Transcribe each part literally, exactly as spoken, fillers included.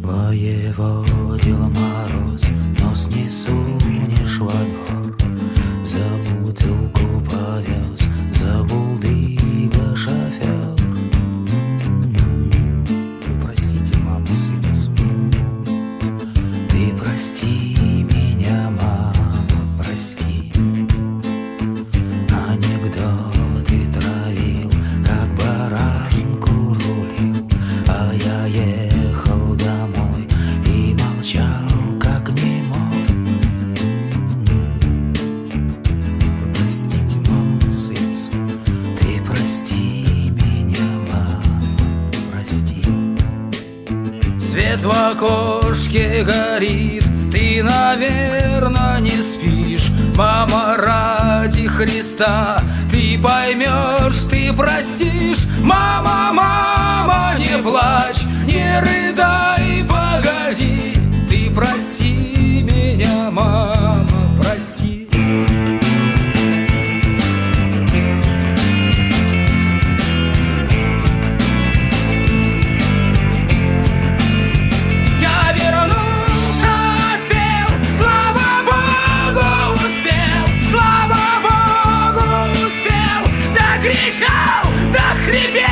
Воеводил мороз, нос не сунешь во двор. За бутылку повез, за булдыга шофер. Вы простите, мама, сын свой. Ты прости меня, мама, прости. Анекдоты травил, как баранку рулил, а я ехал домой и молчал, как немой. Вы простите, мама, сын свой. Ты прости меня, мама, прости. Свет в окошке горит, ты, наверно, не спишь. Мама, ради Христа, ты поймешь, ты простишь. Мама, мама, не плачь, не рыдай, погоди. Ты прости меня, мама, прости. Я вернулся, отпел, слава Богу, успел, слава Богу, успел, докричал, дохрипел.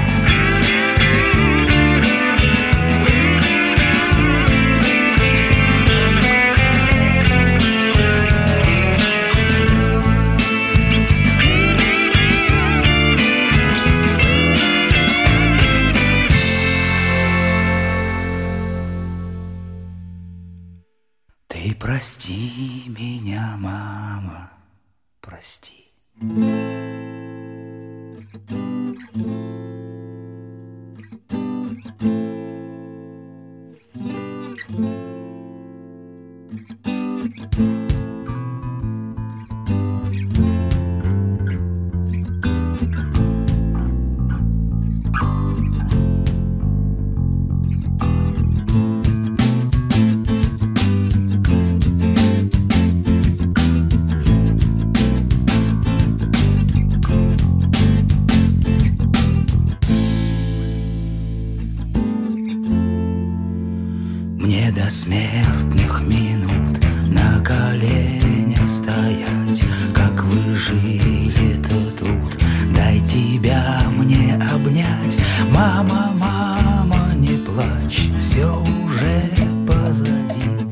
Ты прости меня, мама, прости. Мне до смертных минут на коленях стоять. Как вы жили-то тут, дай тебя мне обнять. Мама, мама, не плачь, все уже позади.